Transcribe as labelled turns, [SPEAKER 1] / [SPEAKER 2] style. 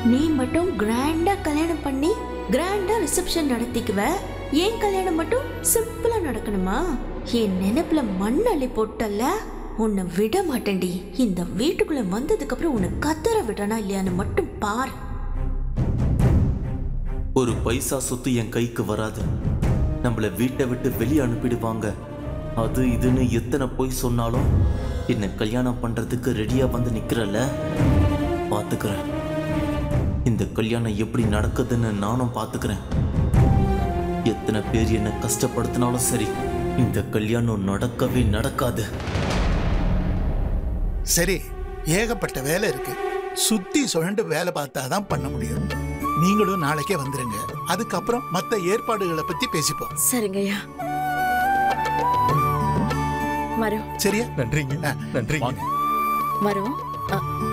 [SPEAKER 1] நீ மட்டும் கிராண்டா கல்யாணம் பண்ணி கிராண்டா ரிசப்ஷன் நடத்திக்குவ, ஏன் கல்யாணம் மட்டும் சிம்பிளா நடக்கணுமா? என் நினைப்புல மண் அள்ளி போட்டல்ல, உன்னை விட மாட்டேன்டி. இந்த வீட்டுக்குள்ள வந்ததுக்கு அப்புறம் உன்னை கத்தற விடனா இல்லையான்னு மட்டும் பார்.
[SPEAKER 2] ஒரு பைசா சொத்து என் கைக்கு வராது. நம்மள வீட்டை விட்டு வெளியே அனுப்பிடுவாங்க. அது இதுன்னு எத்தனை போய் சொன்னாலும் என்னை கல்யாணம் பண்றதுக்கு ரெடியா வந்து நிக்கிறல்ல, பாத்துக்கிறேன். இந்த கல்யாணம் எப்படி நடக்குதுன்னு நானும் பாத்துக்கிறேன். எத்தனை பேர் என்னை கஷ்டப்படுத்தினாலும் சரி, இந்த கல்யாணம் நடக்கவே நடக்காது.
[SPEAKER 3] சரி, ஏகப்பட்ட வேலை இருக்கு. சுத்தி சுழண்டு வேலை பார்த்தாதான் பண்ண முடியும். நீங்களும் நாளைக்கே வந்துருங்க. அதுக்கப்புறம் மற்ற ஏற்பாடுகளை பத்தி பேசிப்போம்.
[SPEAKER 4] சரிங்கய்யா. வரோம்.
[SPEAKER 3] சரியா?
[SPEAKER 5] நன்றிங்க. நன்றி.
[SPEAKER 4] வரோம்.